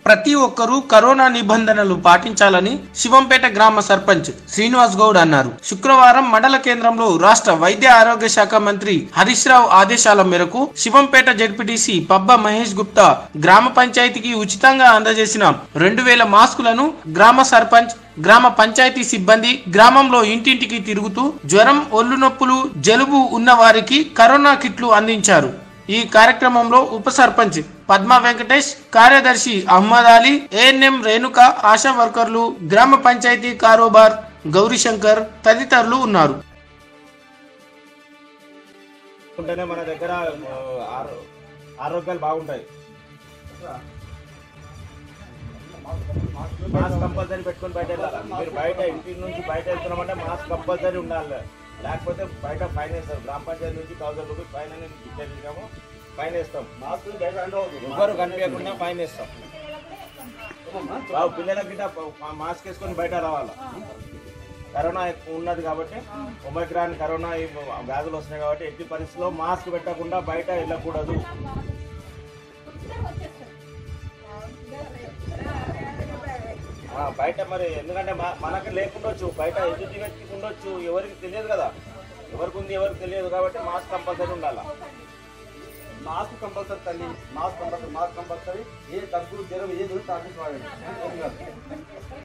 ప్రతి ఒక్కరూ కరోనా నిబంధనలు పాటించాలని శివంపేట గ్రామ సర్పంచ్ శ్రీనివాస్ గౌడ్ అన్నారు. శుక్రవారం మండల కేంద్రంలో రాష్ట్ర వైద్య ఆరోగ్య శాఖ మంత్రి హరీష్ రావు ఆదేశాల మేరకు శివంపేట జెడ్పీటీసీ పబ్బ మహేష్ గుప్తా గ్రామ పంచాయతీకి ఉచితంగా అందజేసిన 2000 మాస్కులను గ్రామ సర్పంచ్, గ్రామ పంచాయతీ సిబ్బంది గ్రామంలో ఇంటింటికి తిరుగుతూ జ్వరం, ఒళ్ళు నొప్పులు, జలుబు ఉన్న వారికి కరోనా కిట్లు అందించారు. ఈ కార్యక్రమంలో ఉప సర్పంచ్ పద్మ వెంకటేష్, కార్యదర్శి అహ్మద్ అలీ, ఏఎన్ఎం రేణుక, ఆశా వర్కర్లు, గ్రామ పంచాయతీ కారోబార్ గౌరీశంకర్ తదితరులు ఉన్నారు. మన దగ్గర ఆరోగ్యాలు బాగుంటాయి. మాస్క్ కంపల్సరీ పెట్టుకొని బయట వెళ్ళాలి. మీరు బయట ఇంటి నుంచి బయట వెళ్తున్నామంటే మాస్క్ కంపల్సరీ ఉండాలి, లేకపోతే బయట ఫైన్ వేస్తారు. గ్రామ పంచాయతీ నుంచి 1000 రూపీస్ ఫైన్ అనేది డిక్లేర్ ఫైన్ వేస్తాం. మాస్క్ ఎవరు కనిపించకుండా ఫైన్ వేస్తాం. పిల్లలకి మాస్క్ వేసుకొని బయట రావాలి. కరోనా ఉన్నది కాబట్టి, ఒమైక్రాన్ కరోనా వ్యాధులు వస్తున్నాయి కాబట్టి ఎట్టి పరిస్థితుల్లో మాస్క్ పెట్టకుండా బయట వెళ్ళకూడదు. బయట మరి ఎందుకంటే మనకు లేకుండొచ్చు, బయట ఎదుటి వ్యక్తికి ఉండొచ్చు, ఎవరికి తెలియదు కదా, ఎవరికి ఉంది ఎవరికి తెలియదు కాబట్టి మాస్క్ కంపల్సరీ ఉండాలి. మాస్క్ కంపల్సరీ తల్లి, మాస్క్ కంపల్సరీ ఏ దగ్గు జ్వరం ఏది తాకి